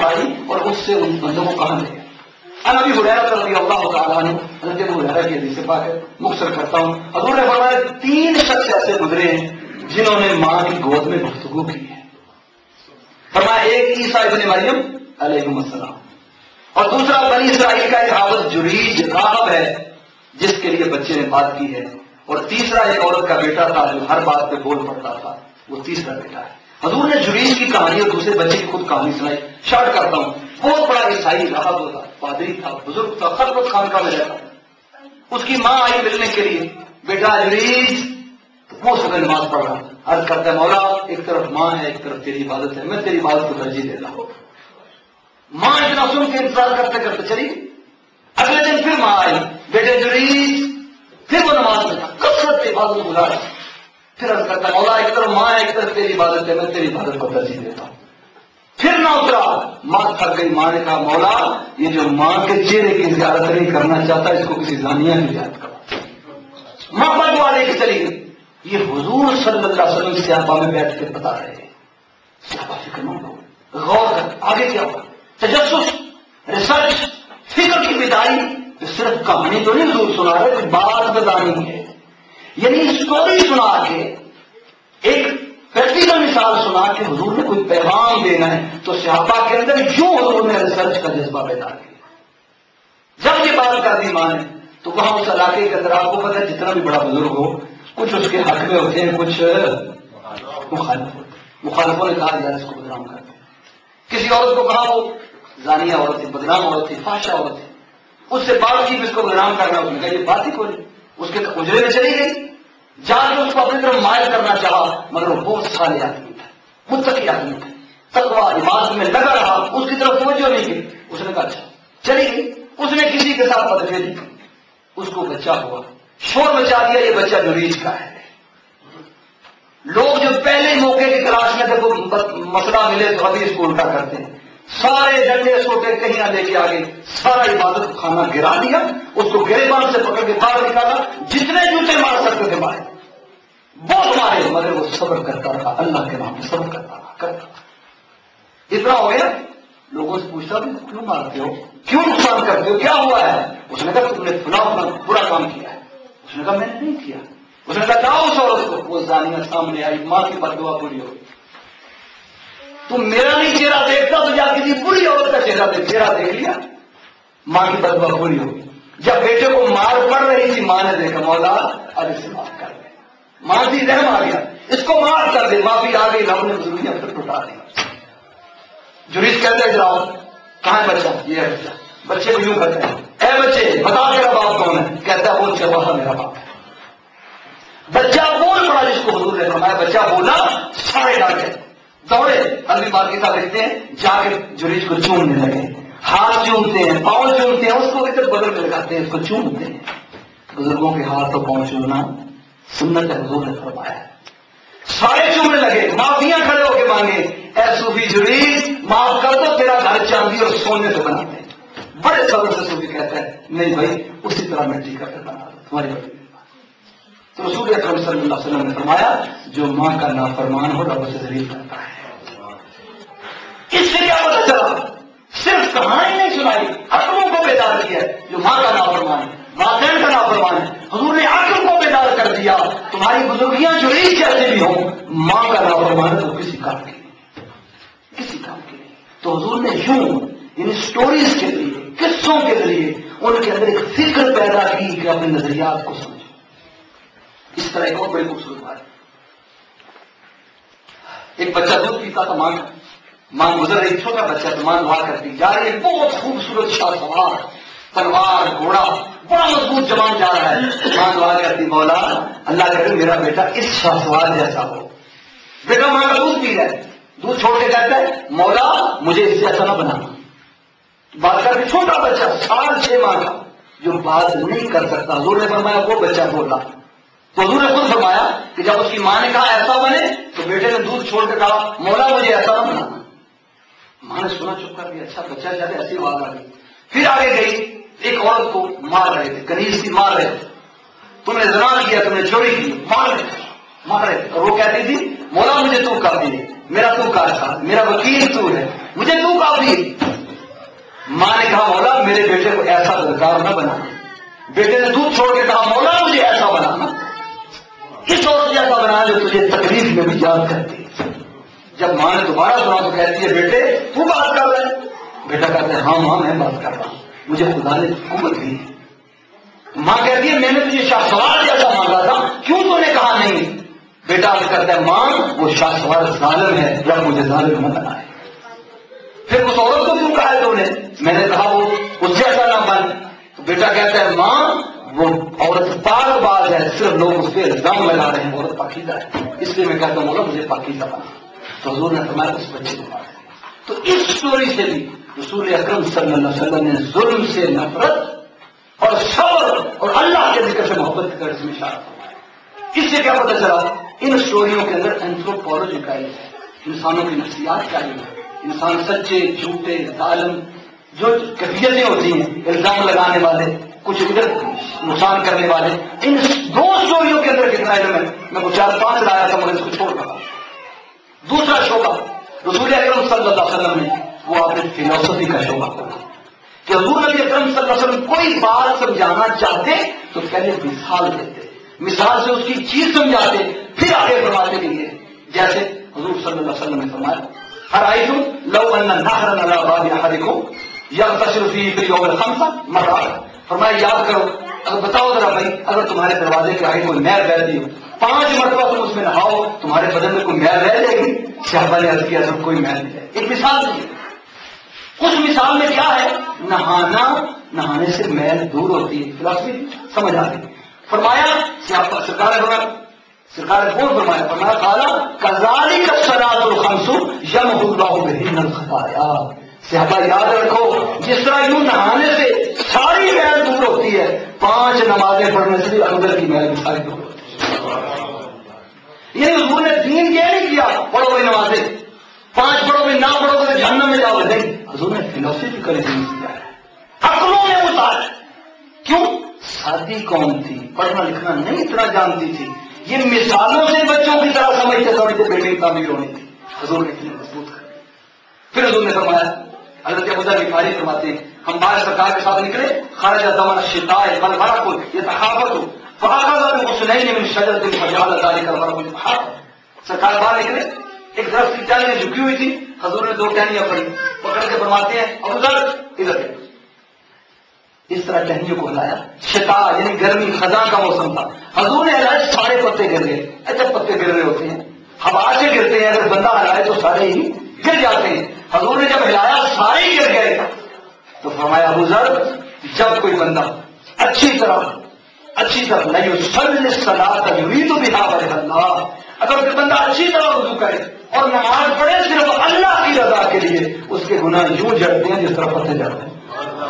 اٹھائی اور اس سے ان بندوں کو کہاں لے. ان ابی ہریرہ رضی اللہ تعالیٰ عنہ، حضرت ابو ہریرہ کی حدیث پاک ہے، مختصر کرتا ہوں. حضور نے فرمایا 3 شخص ایسے گزرے ہیں جنہوں نے ماں کی گود میں گفتگو کی ہے. فرمایا ایک عیسیٰ ابن مریم علیہ السلام، اور دوسرا بنی اسرائیل کا ایک عابد جریج راہب ہے جس کے لیے بچے نے بات کی ہے، اور تیسرا ایک عورت کا بیٹا تھا جو ہر بات پہ بول پڑتا تھا، وہ تیسرا بیٹا ہے. حضور نے جریج کی کہانی اور دوسرے بچے کی خود کہانی سنائی. شارٹ کرتا ہوں. بہت بڑا عیسائی راہب ہوتا، پادری تھا، بزرگ تھا، خلوت خانقاہ میں رہتا. اس کی ماں آئی ملنے کے لیے، بیٹا جریج وہ صبح نماز پڑھ رہا، عرض کرتا ہے مولا ایک طرف ماں ہے ایک طرف تیری عبادت ہے، میں تیری عبادت کو ترجیح دیتا ہوں. ماں اتنا سن کے انتظار کرتے کرتے چلی. اگلے دن پھر ماں آئی، بیٹے جریج، پھر وہ نماز میں تھا، کثرت عبادت کو بلا رہا. پھر عرض کرتا ہے مولا ایک طرف ماں ہے ایک طرف تیری عبادت ہے، میں تیری عبادت کو ترجیح دیتا ہوں. پھر نہ اترا. ماں تھک گئی. ماں نے کہا مولا یہ جو ماں کے چہرے کی زیارت نہیں کرنا چاہتا اس کو کسی زانیہ کی زیارت کرو. ماں بدوا لے کے چلی گئی. یہ حضور صلی اللہ علیہ وسلم صحابہ میں بیٹھ کے بتا رہے ہیں. صحابہ فکر مند ہو، غور کر آگے کیا ہوا. تجسس، ریسرچ، فکر کی بیداری. صرف کہانی تو نہیں حضور سنا رہے، کوئی بات بتانی ہے. یعنی اسٹوری سنا کے ایک پریکٹیکل مثال سنا کے حضور نے کوئی پیغام دینا ہے تو صحابہ کے اندر یوں حضور نے ریسرچ کا جذبہ پیدا کیا. جب یہ بات کر دی ماں نے تو وہاں اس علاقے کے اندر آپ کو پتا ہے جتنا بھی بڑا بزرگ ہو کچھ اس کے حق میں ہوتے ہیں، کچھ مخالفوں نے کہا یار اس کو بدنام کرتے ہیں. کسی عورت کو کہا وہ زانیہ عورت تھی، بدنام عورت تھی، فحشہ عورت تھی. اس سے بات کی اس کو بدنام کرنا، اس نے کہا یہ بات ہی کوئی نہیں. اس کے اجرے میں چلی گئی، جا کے اس کو اپنی طرف مائل کرنا چاہا، مگر وہ بہت صالح آدمی تھا، متقی آدمی تھا، تقویٰ عبادت میں لگا رہا، اس کی طرف توجہ نہیں کی. اس نے کہا اچھا چلی گئی. اس نے کسی کے ساتھ بدفعلی کی، اس کو بچہ ہوا، شور مچا دیا یہ بچہ جریج کا ہے. لوگ جو پہلے موقع کی تلاش میں جب مسئلہ ملے تو ابھی اس کو الٹا کرتے ہیں. سارے ڈنڈے سوٹے کہیں نہ لے کے آگے، سارا عبادت خانہ گرا دیا، اس کو گریبان سے پکڑ کے باہر نکالا، جتنے جوتے مار سکتے تھے مارے، بہت مارے، مگر وہ صبر کرتا رہا، اللہ کے نام پہ صبر کرتا رہا، کرتا رہا. اتنا ہو گیا لوگوں سے پوچھتا بھی کیوں مارتے ہو، کیوں نقصان کرتے ہو، کیا ہوا ہے؟ اس نے کہا تم نے فلاں برا کام کیا ہے. اس نے کہا میں نے نہیں کیا. اس نے کہا جاؤ اس عورت کو. وہ زانیہ سامنے آئی، ماں کی بددعا پوری ہو گئی. تم میرا نہیں چہرہ دیکھتا تو جا کسی بری عورت کا چہرہ دیکھ لیا. ماں کی بددعا پوری ہو گئی. جب بیٹے کو مار پڑ رہی تھی ماں نے دیکھا مولا اب اسے معاف کر دے. ماں کی رحم آ گیا، اس کو معاف کر دے. معافی آ گئی، ہم نے بزرگیاں پھر ٹوٹا دی. جریج کہتے ہیں جاؤ کہاں ہے بچہ؟ یہ ہے بچہ. بچے کو یوں کہتے ہیں اے بچے بتا تیرا باپ کون ہے؟ کہتا ہے وہ چرواہا میرا باپ ہے. بچہ بول پڑا جس کو حضور نے فرمایا بچہ بولا، سارے ڈاکے دوڑے. عربی مارکیٹا دیکھتے ہیں جا کے جریج کو چومنے لگے، ہاتھ چومتے ہیں، پاؤں چومتے ہیں، اس کو ادھر بدل میں لگاتے ہیں، اس کو چومتے ہیں. بزرگوں کے ہاتھ اور پاؤں چومنا سنت ہے، حضور نے فرمایا. سارے چومنے لگے، معافیاں کھڑے ہو کے مانگے اے صوفی جریج معاف کر دو، تیرا گھر چاندی اور سونے سے بناتے ہیں. بڑے صبر سے صوفی کہتا ہے نہیں بھائی اسی طرح مٹی کا گھر بنا دو تمہاری بڑی. تو رسول اکرم صلی اللہ علیہ وسلم نے فرمایا جو ماں کا نافرمان ہو رب اسے ذلیل کرتا ہے. اس سے کیا پتا چلا؟ صرف کہانی نہیں سنائی، عقلوں کو بیدار کیا. جو ماں کا نافرمان ہے، والدین کا نافرمان ہے، حضور نے عقل کو بیدار کر دیا. تمہاری بزرگیاں جو ایک جیسے بھی ہوں، ماں کا نافرمان ہے تو کسی کام کے لیے، کسی کام کے لیے. تو حضور نے یوں ان اسٹوریز کے لیے، قصوں کے ذریعے ان کے اندر ایک فکر پیدا کی کہ اپنے نظریات کو سمجھو. اس طرح ایک اور بڑی خوبصورت بات ہے. ایک بچہ دودھ پیتا تھا، ماں گزر رہی، چھوٹا بچہ تو ماں دعا کرتی جا رہی ہے، بہت خوبصورت شاہ سوار، تلوار گھوڑا، بڑا مضبوط جوان جا رہا ہے. ماں دعا کرتی مولا اللہ کرے میرا بیٹا اس شاہ سوار جیسا ہو. بیٹا ماں کا دودھ پی رہا ہے، دودھ چھوڑ کے کہتا ہے مولا مجھے اس سے ایسا نہ بنا. بات کر کے چھوٹا بچہ 6.5 ماہ کا جو بات نہیں کر سکتا، حضور نے فرمایا وہ بچہ بولا. تو حضور نے خود فرمایا کہ جب اس کی ماں نے کہا ایسا بنے تو بیٹے نے دودھ چھوڑ کے کہا مولا مجھے ایسا نہ بنانا. ماں نے سنا چپ کر دیا، اچھا بچہ جاتے ایسی بات آ گئی. پھر آگے گئی، ایک عورت کو مار رہے تھے، کنیز سی مار رہے تھے، تم نے زنا کیا، تم نے چوری کی، مار رہے تھے. اور وہ کہتی تھی مولا مجھے تو کافی ہے، میرا تو کارساز، میرا وکیل تو ہے، مجھے تو کافی ہے۔ ماں نے کہا مولا میرے بیٹے کو ایسا بدکار نہ بنا۔ بیٹے نے دودھ چھوڑ کے کہا مولا مجھے ایسا بنانا، اس عورت جیسا بنا جو تجھے تکلیف میں بھی یاد کرتی ہے۔ جب ماں نے دوبارہ سنا تو کہتی ہے بیٹے تو بات کر رہے ہیں؟ بیٹا کہتا ہے ہاں ماں میں بات کر رہا ہوں، مجھے خدا نے قوت دی ہے۔ ماں کہتی ہے میں نے تجھے شاہ سوار جیسا مانگا تھا، کیوں تو نے کہا نہیں؟ بیٹا عرض کرتا ہے ماں وہ شاہ سوار ظالم ہے، جب مجھے ظالم نہ بنائے۔ پھر اس عورت کو کیوں کہا ہے تو نے؟ میں نے کہا وہ اس جیسا نہ بن۔ تو بیٹا کہتا ہے ماں وہ عورت پاک باز ہے، صرف لوگ اس پہ الزام لگا رہے ہیں، عورت پاکیزہ ہے، اس لیے میں کہتا ہوں مولا مجھے پاکیزہ بنا۔ تو حضور نے فرمایا اس بچے کو مارا۔ تو اس سٹوری سے بھی رسول اکرم صلی اللہ علیہ وسلم نے ظلم سے نفرت اور صبر اور اللہ کے ذکر سے محبت کی طرف میں اشارہ فرمایا۔ اس سے کیا پتہ چلا؟ ان سٹوریوں کے اندر اینتھروپولوجی کا علم ہے، انسانوں کی نفسیات کا علم ہے، انسان سچے جھوٹے ظالم جو کیفیتیں ہوتی ہیں، الزام لگانے والے، کچھ ادھر نقصان کرنے والے، ان دو سٹوریوں کے اندر کتنا علم ہے؟ میں کو 4-5 لایا تھا مگر اس کو چھوڑ رہا۔ دوسرا شعبہ رسول اکرم صلی اللہ علیہ وسلم نے وہ آپ نے فلسفی کا شعبہ کھولا کہ حضور نبی اکرم صلی اللہ علیہ وسلم کوئی بات سمجھانا چاہتے تو پہلے مثال دیتے، مثال سے اس کی چیز سمجھاتے، پھر آگے فرماتے کے لیے۔ جیسے حضور صلی اللہ علیہ وسلم نے فرمایا ارأیتم لو ان نہرا علی باب احدکم یغتسل فیہ فی الیوم الخمسہ مرات۔ فرمایا یاد کرو، اگر بتاؤ ذرا بھائی اگر تمہارے دروازے کے آگے کوئی نہر بہتی ہو، 5 مرتبہ تم اس میں نہاؤ، تمہارے بدن میں کوئی میل رہ جائے گی؟ صحابہ نے عرض کیا سب کوئی میل نہیں ہے۔ ایک مثال دی، اس مثال میں کیا ہے؟ نہانے سے میل دور ہوتی ہے، فلسفی سمجھ آ گئی۔ فرمایا سرکار نے فرمایا قال کذالک الصلاۃ الخمس یمحو اللہ بہن الخطایا۔ صحابہ یاد رکھو جس طرح یوں نہانے سے ساری میل دور ہوتی ہے، 5 نمازیں پڑھنے سے بھی اندر کی میل بھی ساری دور ہوتی ہے۔ یعنی حضور نے دین یہ نہیں کیا پڑھو بھائی نمازیں، 5 پڑھو بھائی، نہ پڑھو تو جہنم میں جاؤ، نہیں، حضور نے فلسفی کا دین کیا ہے، عقلوں میں اتارا۔ کیوں؟ سادی قوم تھی، پڑھنا لکھنا نہیں اتنا جانتی تھی، یہ مثالوں سے بچوں کی طرح سمجھتے بلڈنگ تعمیر ہونی تھی، حضور نے اتنی مضبوط کر دی۔ پھر حضور نے فرمایا، حضرت ابو ذر غفاری فرماتے ہیں ہم باہر سرکار کے ساتھ نکلے، خرج زمن الشتاء فالغرق يتخافت فاخذ بغصنين من شجرة فجعل ذلك الغرق يتخافت۔ سرکار باہر نکلے، ایک درخت کی ٹہنیاں جھکی ہوئی تھی، حضور نے 2 ٹہنیاں پڑھی، پکڑ کے فرماتے ہیں ابو ذر ادھر دیکھو، اس طرح ٹہنیوں کو ہلایا، شتا یعنی گرمی خزاں کا موسم تھا، حضور نے ہلایا، سارے پتے گر گئے۔ اچھا پتے گر رہے ہوتے ہیں، ہوا سے گرتے ہیں، اگر بندہ ہلائے تو سارے ہی گر جاتے ہیں، حضور نے جب ہلایا سارے ہی گر گئے۔ تو فرمایا ابو ذر جب کوئی بندہ اچھی طرح نہیں يصلي الصلاة يريد بها وجه اللہ، اگر کوئی بندہ اچھی طرح وضو کرے اور نماز پڑھے صرف اللہ کی رضا کے لیے، اس کے گناہ یوں جھڑتے ہیں جس طرح پتے جھڑتے ہیں۔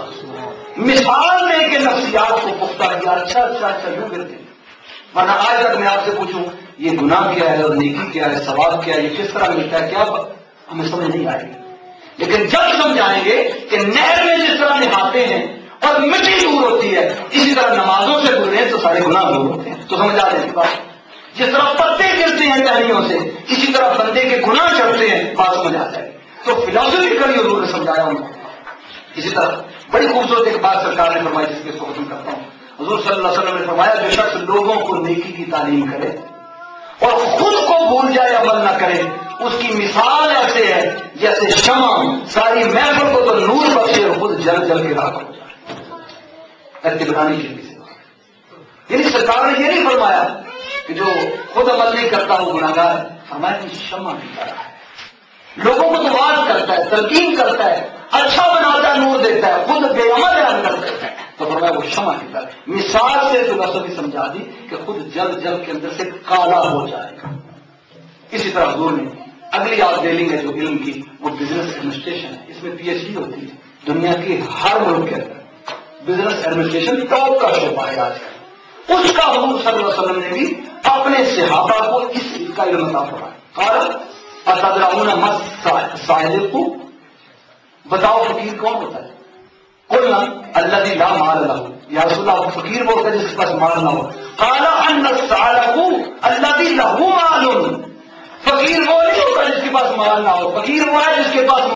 مثال دے کے نفسیات کو پختہ کیا، اچھا یوں کرتے ہیں۔ ورنہ آج تک میں آپ سے پوچھوں یہ گناہ کیا ہے اور نیکی کیا ہے، ثواب کیا ہے، یہ کس طرح ملتا ہے، کیا ہمیں سمجھ نہیں آئے گی۔ لیکن جب سمجھائیں گے کہ نہر میں جس طرح نہاتے ہیں اور مٹی دور ہوتی ہے، اسی طرح نمازوں سے دور ہیں تو سارے گناہ دور ہوتے ہیں، تو سمجھ آ جائے گی بات۔ جس طرح پتے گرتے ہیں ٹہنیوں سے، اسی طرح بندے کے گناہ چڑھتے ہیں، بات سمجھ آ جائے گی۔ تو فلاسفیکلی حضور نے سمجھایا ان کو۔ اسی طرح بڑی خوبصورت ایک بات سرکار نے فرمائی جس کے اس کو ختم کرتا ہوں۔ حضور صلی اللہ علیہ وسلم نے فرمایا جو شخص لوگوں کو نیکی کی تعلیم کرے اور خود کو بھول جائے عمل نہ کرے، اس کی مثال ایسے ہے جیسے شمع ساری محفل کو تو نور بخشے اور خود جل جل کے راکھ ہو جائے۔ گلانی کی یعنی سرکار نے یہ نہیں فرمایا کہ جو خود عمل نہیں کرتا وہ گناہگار ہے، فرمایا کہ شمع کی طرح ہے، لوگوں کو تو واضح کرتا ہے، تلقین کرتا ہے، اچھا بناتا ہے، نور دیتا ہے، خود بے عمل اندر دیتا ہے، تو فرمایا وہ شمع کی طرح۔ مثال سے فلسفی سمجھا دی کہ خود جل جل کے اندر سے کالا ہو جائے گا۔ اسی طرح حضور نے اگلی آپ ڈیلنگ ہے جو علم کی، وہ بزنس ایڈمنسٹریشن ہے، اس میں PhD ہوتی ہے، دنیا کی ہر ملک کے اندر بزنس ایڈمنسٹریشن ٹاپ کا شعبہ ہے آج کا، اس کا حضور صلی اللہ علیہ وسلم نے بھی اپنے صحابہ کو اس کا علم عطا فرمایا۔ قال اتدرون ما الصادق، بتاؤ فقیر کون ہوتا ہے؟ قلنا الذي لا مال له، یا رسول اللہ فقیر بولتا ہے جس کے پاس مال نہ ہو۔ قال ان الصادق الذي له مال، فقیر وہ نہیں ہوتا جس کے پاس مال نہ ہو، فقیر وہ ہے جس کے پاس